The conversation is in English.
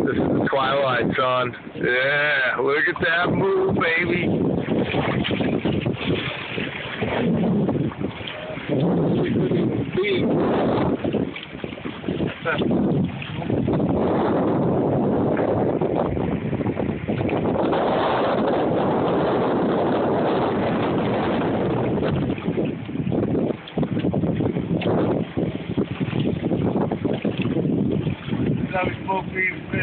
This is the twilight, son. Yeah, look at that move, baby. Now we smoke weed.